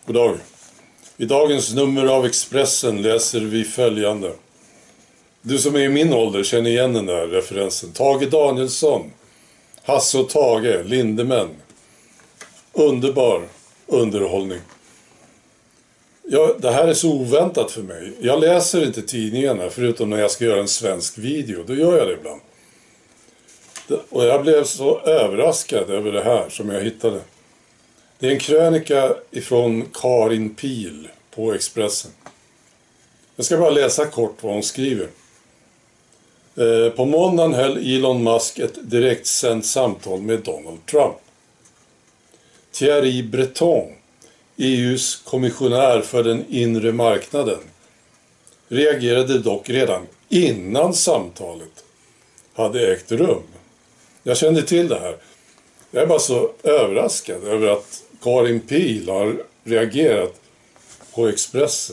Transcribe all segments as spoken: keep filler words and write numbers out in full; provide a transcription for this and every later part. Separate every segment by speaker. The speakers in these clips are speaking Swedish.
Speaker 1: God dag. I dagens nummer av Expressen läser vi följande. Du som är i min ålder känner igen den där referensen. Tage Danielsson, Hasse och Tage, Lindemän. Underbar underhållning. Ja, det här är så oväntat för mig. Jag läser inte tidningarna förutom när jag ska göra en svensk video. Då gör jag det ibland. Och jag blev så överraskad över det här som jag hittade. Det är en krönika ifrån Karin Pihl på Expressen. Jag ska bara läsa kort vad hon skriver. Eh, på måndagen höll Elon Musk ett direktsänt samtal med Donald Trump. Thierry Breton, E U:s kommissionär för den inre marknaden, reagerade dock redan innan samtalet hade ägt rum. Jag kände till det här. Jag är bara så överraskad över att Karin Pihl har reagerat på Expressen.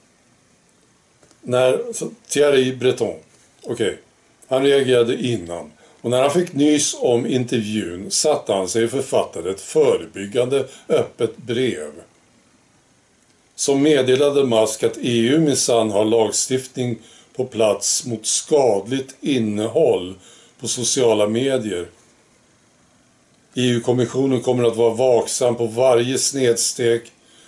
Speaker 1: När Thierry Breton, okej, okay, han reagerade innan. Och när han fick nys om intervjun satte han sig och författade ett förebyggande öppet brev. Som meddelade Musk att E U minsann har lagstiftning på plats mot skadligt innehåll på sociala medier. E U-kommissionen kommer att vara vaksam på varje snedsteg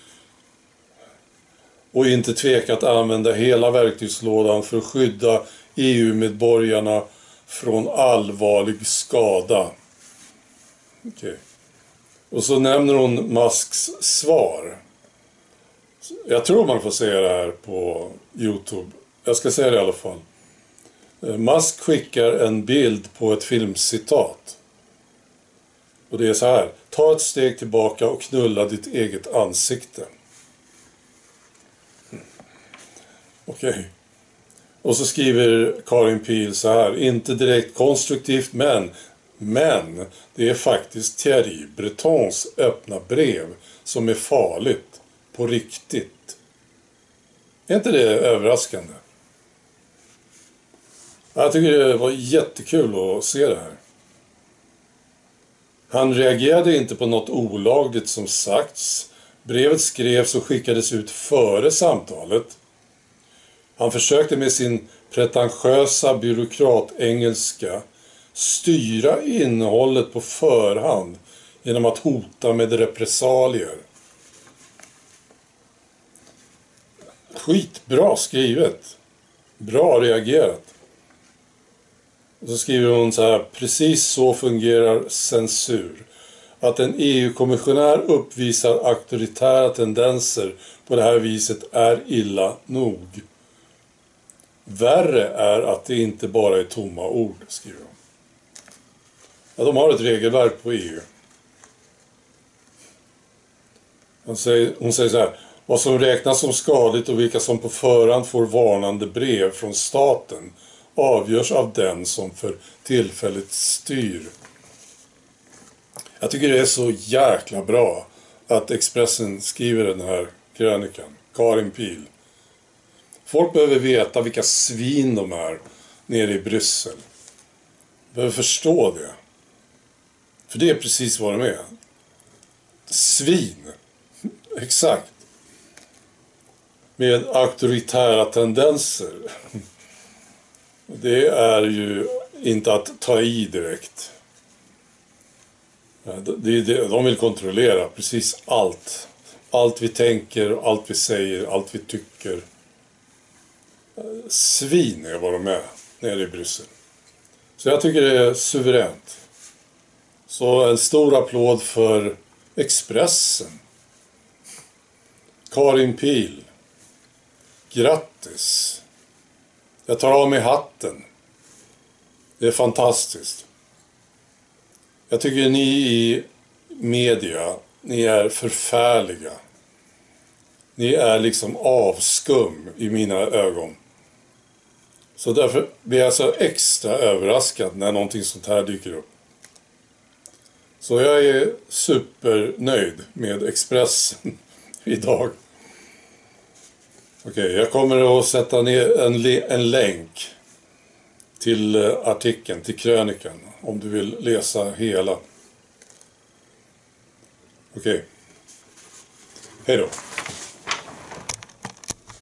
Speaker 1: och inte tveka att använda hela verktygslådan för att skydda E U-medborgarna från allvarlig skada. Okay. Och så nämner hon Musks svar. Jag tror man får säga det här på YouTube. Jag ska säga det i alla fall. Musk skickar en bild på ett filmcitat. Och det är så här. Ta ett steg tillbaka och knulla ditt eget ansikte. Okej. Okay. Och så skriver Karin Pihl så här. Inte direkt konstruktivt men. Men det är faktiskt Thierry Bretons öppna brev som är farligt. På riktigt. Är inte det överraskande? Jag tycker det var jättekul att se det här. Han reagerade inte på något olagligt som sagts. Brevet skrevs och skickades ut före samtalet. Han försökte med sin pretentiösa byråkratengelska styra innehållet på förhand genom att hota med repressalier. Skitbra skrivet. Bra reagerat. Och så skriver hon så här. Precis så fungerar censur. Att en E U-kommissionär uppvisar auktoritära tendenser på det här viset är illa nog. Värre är att det inte bara är tomma ord, skriver hon. Ja, de har ett regelverk på E U. Hon säger, hon säger så här. Vad som räknas som skadligt och vilka som på förhand får varnande brev från staten avgörs av den som för tillfället styr. Jag tycker det är så jäkla bra att Expressen skriver den här krönikan. Karin Pihl. Folk behöver veta vilka svin de är nere i Bryssel. Behöver förstå det. För det är precis vad de är. Svin. Exakt. Med auktoritära tendenser. Det är ju inte att ta i direkt. De vill kontrollera precis allt. Allt vi tänker, allt vi säger, allt vi tycker. Svin är vad de är nere i Bryssel. Så jag tycker det är suveränt. Så en stor applåd för Expressen. Karin Pihl. Grattis. Jag tar av mig hatten. Det är fantastiskt. Jag tycker ni i media, ni är förfärliga. Ni är liksom avskum i mina ögon. Så därför blir jag så extra överraskad när någonting sånt här dyker upp. Så jag är supernöjd med Expressen idag. Okej, okay, jag kommer att sätta ner en, en länk till artikeln, till krönikan, om du vill läsa hela. Okej. Okay. Hej då.